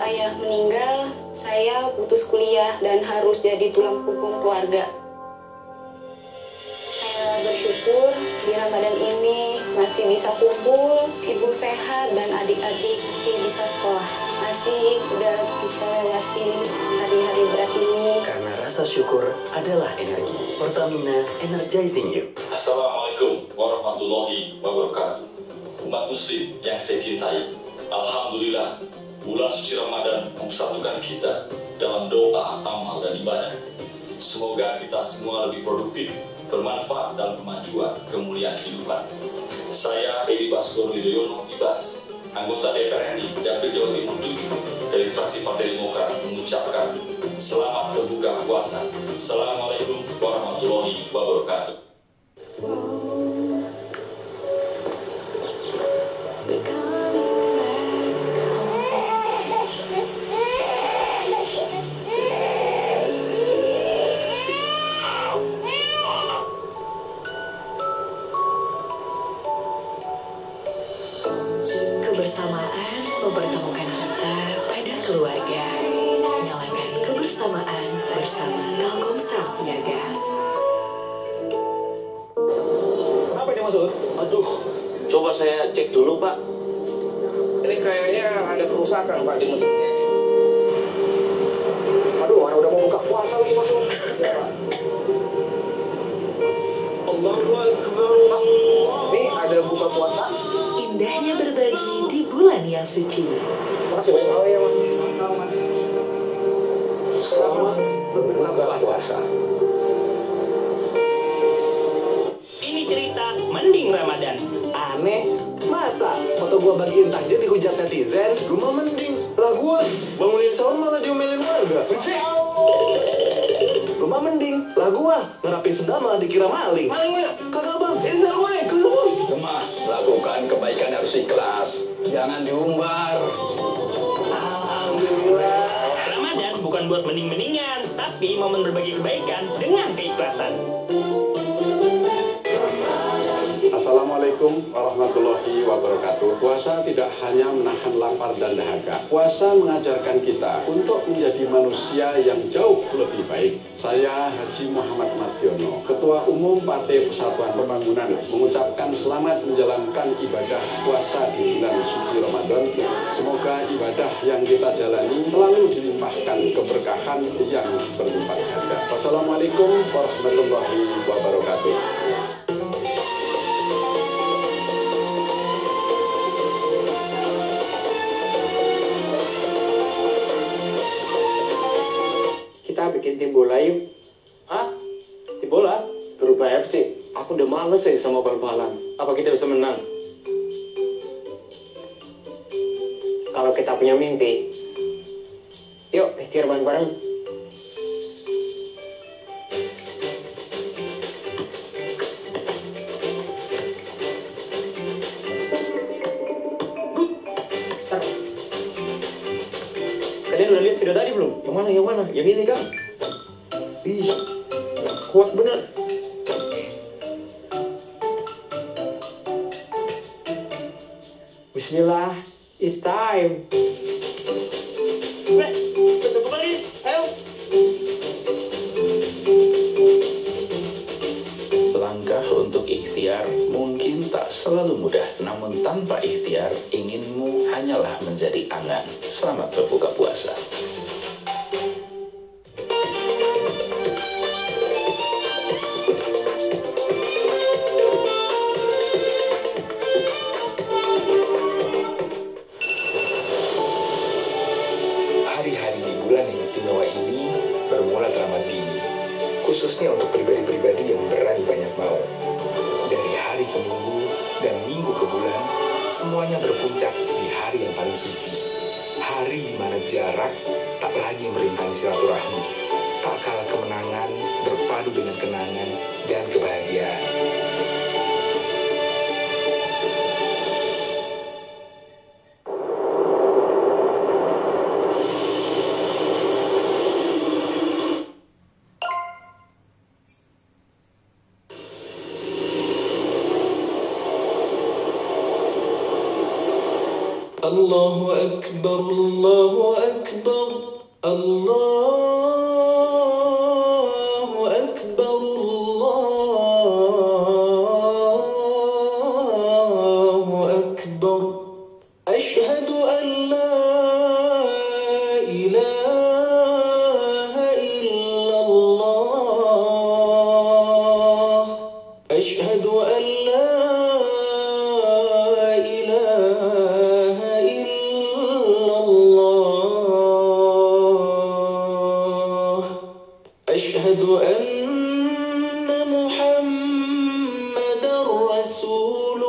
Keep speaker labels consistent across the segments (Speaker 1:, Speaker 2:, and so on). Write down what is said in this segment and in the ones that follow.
Speaker 1: ayah meninggal, saya putus kuliah dan harus jadi tulang punggung keluarga. Saya bersyukur di Ramadan ini masih bisa kumpul, ibu sehat dan adik-adik masih bisa sekolah. Masih udah bisa lewatin hari-hari berat ini.
Speaker 2: Karena rasa syukur adalah energi. Pertamina, energizing you.
Speaker 3: Assalamualaikum warahmatullahi wabarakatuh. Umat muslim yang saya cintai, alhamdulillah bulan suci Ramadan mempersatukan kita dalam doa, amal, dan ibadah. Semoga kita semua lebih produktif, bermanfaat dalam kemajuan, kemuliaan kehidupan. Saya Edi Baskoro Yudhoyono Ibas, anggota DPR RI Dapil Jawa Timur 7 dari fraksi Partai Demokrat mengucapkan selamat berbuka puasa. Assalamualaikum warahmatullahi wabarakatuh.
Speaker 4: Kebersamaan mempertemukan kita pada keluarga. Nyalakan kebersamaan bersama Telkomsel Siaga.
Speaker 5: Apa ini maksud?
Speaker 6: Aduh, coba saya cek dulu, Pak.
Speaker 5: Ini kayaknya ada kerusakan, Pak, di mesinnya. Aduh, anak udah mau buka puasa lagi masuk.
Speaker 6: Allahu Akbar.
Speaker 5: Ini ada buka puasa.
Speaker 4: Indahnya berbagi di bulan yang suci.
Speaker 5: Makasih banyak. Oh iya, Mas. Selamat berbuka puasa.
Speaker 7: Ini cerita mending Ramadan.
Speaker 8: Aneh, masa foto gua bagiin takjil dihujat netizen? Rumah mending, lah gua bangunin sahur malah diomelin warga. Rumah mending, lah gua ngerapin sendal malah dikira maling. Malingnya, kagak bang, ini sendal gue, kagak bang.
Speaker 6: Jemaah, lakukan kebaikan harus ikhlas. Jangan diumbar.
Speaker 8: Alhamdulillah.
Speaker 7: Ramadan bukan buat mending-mendingan, tapi momen berbagi kebaikan dengan keikhlasan.
Speaker 9: Assalamualaikum warahmatullahi wabarakatuh. Puasa tidak hanya menahan lapar dan dahaga. Puasa mengajarkan kita untuk menjadi manusia yang jauh lebih baik. Saya Haji Muhammad Mardiono, Ketua Umum Partai Persatuan Pembangunan, mengucapkan selamat menjalankan ibadah puasa di bulan suci Ramadan. Semoga ibadah yang kita jalani selalu dilimpahkan keberkahan yang berlipat ganda. Wassalamualaikum warahmatullahi wabarakatuh.
Speaker 5: Kita bikin tim bola yuk. Hah? Tim bola? Berupa FC. Aku udah males ya sama bal-balan. Apa kita bisa menang? Kalau kita punya mimpi, yuk ikhtiar bareng-bareng. Kalian udah lihat video tadi belum? Yang mana? Yang mana? Yang ini kan? Ih, kuat bener. Bismillah, it's time. Betul kembali, ayo.
Speaker 6: Langkah untuk ikhtiar mungkin tak selalu mudah, namun tanpa ikhtiar, inginmu hanyalah menjadi angan. Selamat berbuka puasa.
Speaker 10: Hari-hari di bulan yang istimewa ini bermula teramat dini, khususnya untuk pribadi-pribadi yang berani banyak mau. Dari hari ke minggu dan minggu ke bulan, semuanya berpuncak di hari yang paling suci. Hari di mana jarak tak lagi merintangi silaturahmi, tak kalah kemenangan berpadu dengan kenangan dan kebahagiaan.
Speaker 11: Allahu Akbar, Allahu Akbar, Allahu Akbar, Allahu Akbar. Asyhadu an la ilaha illallah. Asyhadu an la أشهد أن محمدا رسول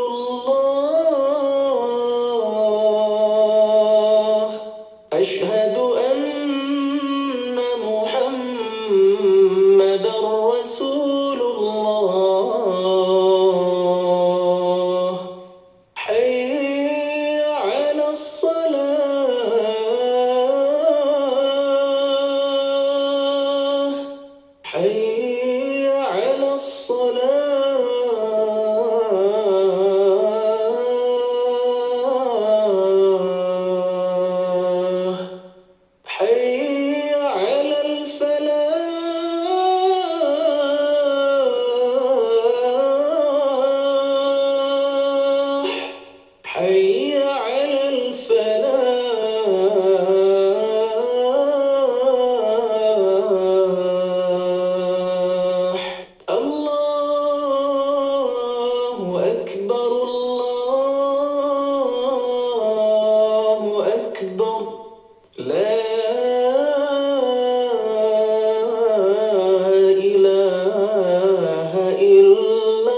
Speaker 11: الله. أشهد أن محمدا رسول الله. حي على الصلاة، حي على الصلاة، حي على الفلاح، حي على الفلاح. الله أكبر، الله أكبر. لا إله إلا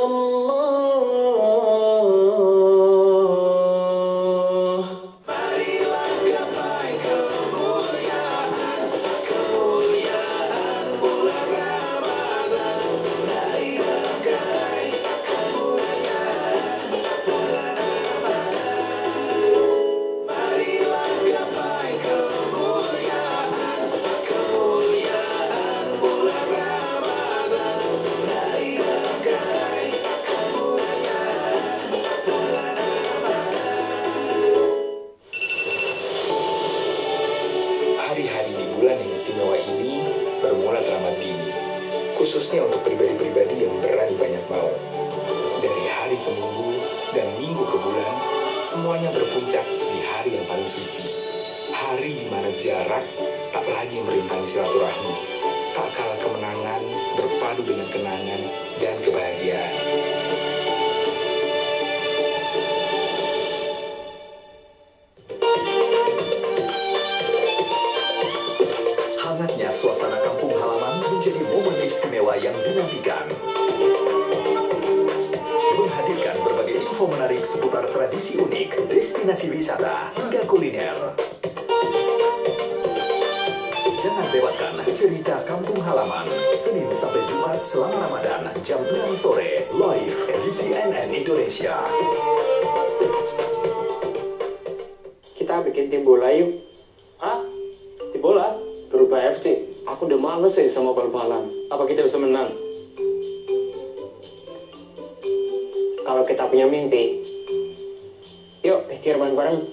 Speaker 11: الله. Marilah gapai kemuliaan, kemuliaan bulan Ramadan. Marilah gapai kemuliaan bulan Ramadan. Marilah gapai kemuliaan, kemuliaan bulan Ramadan. Marilah gapai kemuliaan bulan Ramadan.
Speaker 10: Hari-hari di bulan yang istimewa ini bermula teramat dini, khususnya untuk pribadi-pribadi yang berani banyak mau. Dari hari ke minggu dan minggu ke bulan, semuanya berpuncak di hari yang paling suci. Hari di mana jarak tak lagi merintangi silaturahmi, tak kalah kemenangan berpadu dengan kenangan dan kebahagiaan.
Speaker 12: Hangatnya suasana kampung halaman menjadi momen istimewa yang dinantikan. Menghadirkan berbagai info menarik seputar tradisi unik, destinasi wisata, hingga kuliner. Jangan lewatkan cerita kampung halaman, Senin sampai Jumat selama Ramadan, jam 6 sore, live di CNN Indonesia.
Speaker 5: Kita bikin tim bola yuk. Hah? Tim bola? Berubah FC. Aku udah males ya sama bal-balan. Apa kita bisa menang? Kalau kita punya mimpi, yuk ikhtiar bareng-bareng.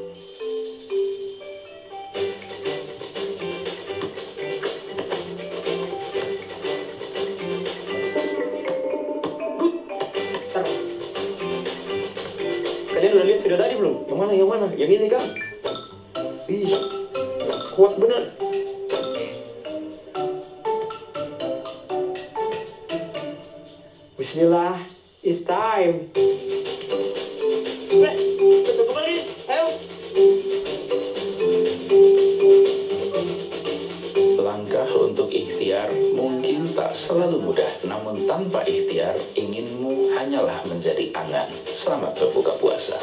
Speaker 5: Kalian udah lihat video tadi belum? Yang mana? Yang mana? Yang ini kan? Ih, kuat bener. Bismillah, it's time. Betul kembali, ayo.
Speaker 6: Langkah untuk ikhtiar mungkin tak selalu mudah, namun tanpa ikhtiar inginmu hanyalah menjadi angan. Selamat berbuka puasa.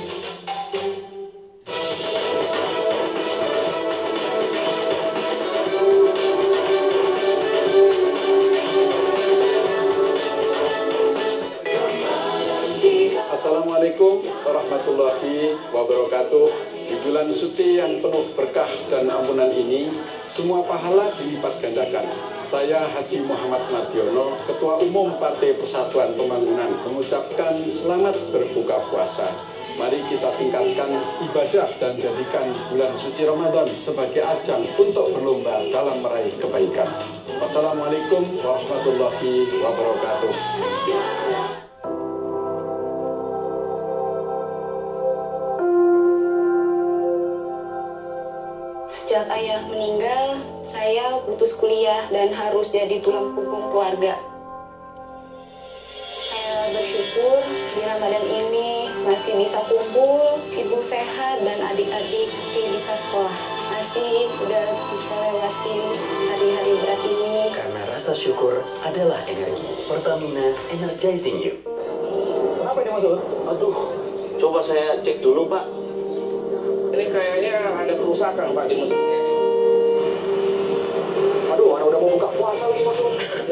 Speaker 9: Assalamualaikum warahmatullahi wabarakatuh. Di bulan suci yang penuh berkah dan ampunan ini, semua pahala dilipat gandakan. Saya Haji Muhammad Madiono, Ketua Umum Partai Persatuan Pembangunan, mengucapkan selamat berbuka puasa. Mari kita tingkatkan ibadah dan jadikan bulan suci Ramadan sebagai ajang untuk berlomba dalam meraih kebaikan. Wassalamualaikum warahmatullahi wabarakatuh.
Speaker 1: Sejak ayah meninggal, saya putus kuliah dan harus jadi tulang punggung keluarga. Saya bersyukur di Ramadan ini masih bisa kumpul, ibu sehat dan adik-adik masih bisa sekolah. Masih udah bisa lewatin hari-hari berat ini.
Speaker 2: Karena rasa syukur adalah energi. Pertamina Energizing You.
Speaker 5: Kenapa ini Mas? Aduh, coba saya cek dulu Pak. Ini kayaknya ada kerusakan Pak di mesinnya. Aduh, udah mau buka puasa lagi Mas.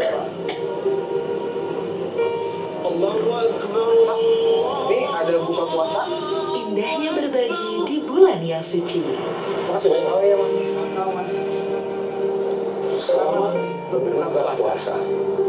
Speaker 5: Allahu Akbar. Ini ada buka puasa.
Speaker 4: Indahnya berbagi di bulan yang suci.
Speaker 5: Makasih banyak. Oh iya Mas. Selamat berbuka puasa.